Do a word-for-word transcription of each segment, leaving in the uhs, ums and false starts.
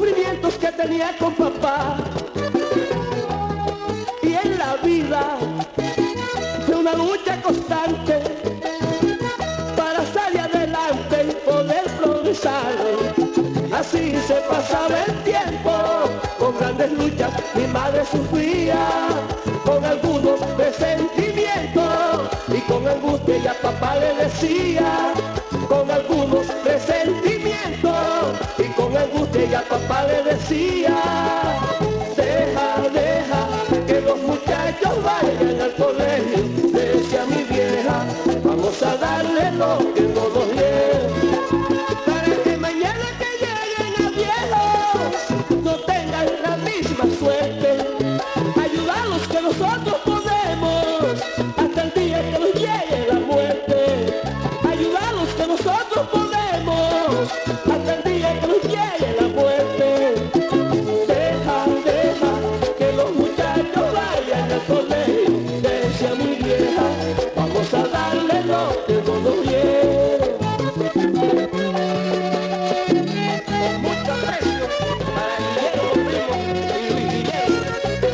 sufrimientos que tenía con papá. Y en la vida fue una lucha constante para salir adelante y poder progresar. Así se pasaba el tiempo, con grandes luchas mi madre sufría, con algunos resentimientos y con angustia ya papá le decía, con algunos resentimientos y con angustia ya papá le decía, deja, deja que los muchachos vayan al colegio, decía mi vieja, vamos a darle lo que no nos lleve. Ayudarlos que nosotros podemos hasta el día que nos llegue la muerte. Ayudarlos que nosotros podemos hasta el día que nos llegue la muerte. Deja, deja que los muchachos vayan al colegio, decía mi vieja, vamos a darle lo que no nos lleve. Con mucho aprecio para Guillermo Primo y Luis Guillermo.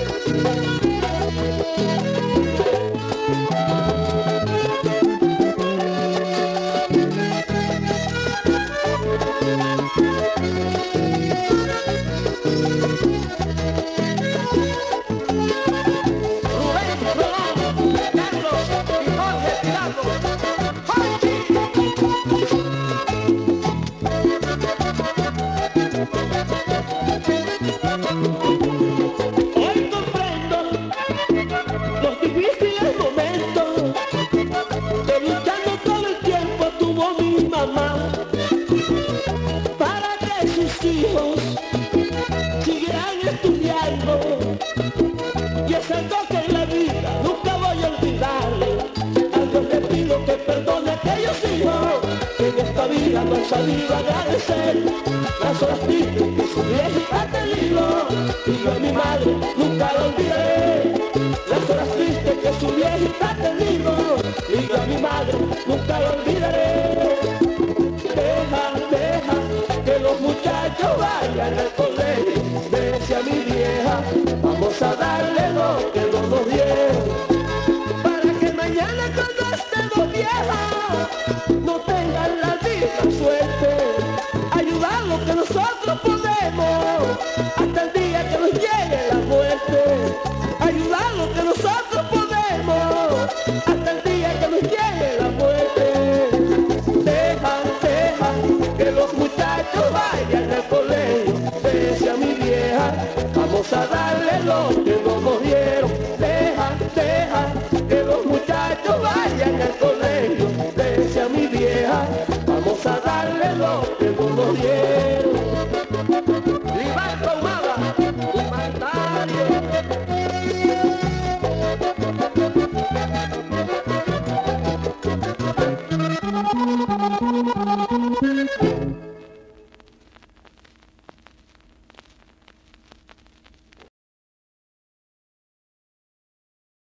Para que sus hijos siguieran estudiando, y es algo que en la vida nunca voy a olvidarle. A Dios le pido que perdone a aquellos hijos que en esta vida no han sabido agradecer las horas tristes que su viejita ha tenido, y yo a mi madre nunca la olvidaré. Las horas tristes que su viejita ha tenido, y yo a mi madre nunca la olvidaré. Deja, deja que los muchachos vayan al colegio.